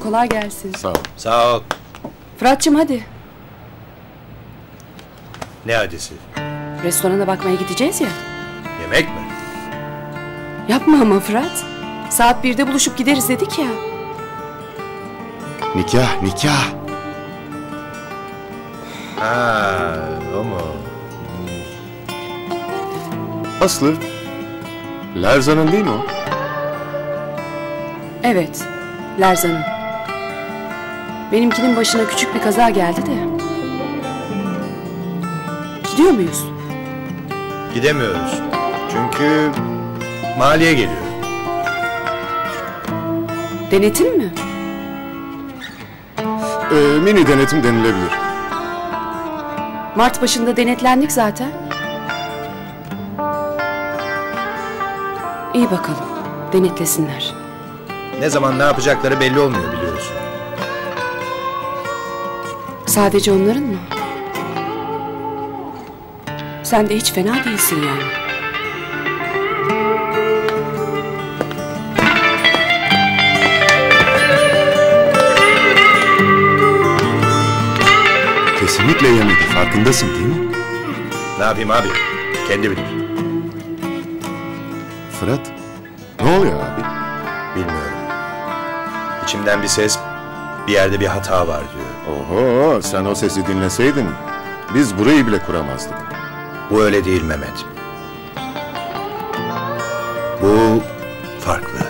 kolay gelsin. Sağ ol. Sağ ol. Fırat'cığım hadi. Ne hadisi? Restorana bakmaya gideceğiz ya. Yemek mi? Yapma ama Fırat. Saat 1'de buluşup gideriz dedik ya. Nikah, nikah. Ha, o mu? Aslı. Lerzan'ın değil mi o? Evet. Lerzan'ın. Benimkinin başına küçük bir kaza geldi de. Gidiyor muyuz? Gidemiyoruz. Çünkü maliye geliyor. Denetim mi? Mini denetim denilebilir. Mart başında denetlendik zaten. İyi bakalım. Denetlesinler. Ne zaman ne yapacakları belli olmuyor biliyorsun. Sadece onların mı? Sen de hiç fena değilsin yani. Kesinlikle yemedi. Farkındasın değil mi? Ne yapayım abi? Kendi bilir. Fırat. Ne oluyor abi? Bilmiyorum. İçimden bir ses bir yerde bir hata var diyor. Oho, sen o sesi dinleseydin biz burayı bile kuramazdık. Bu öyle değil Mehmet. Bu farklı.